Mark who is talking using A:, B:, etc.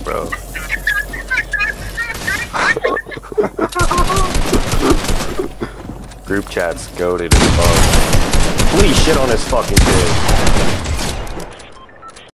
A: bro. Group chat's goated as fuck. Please shit on this fucking kid.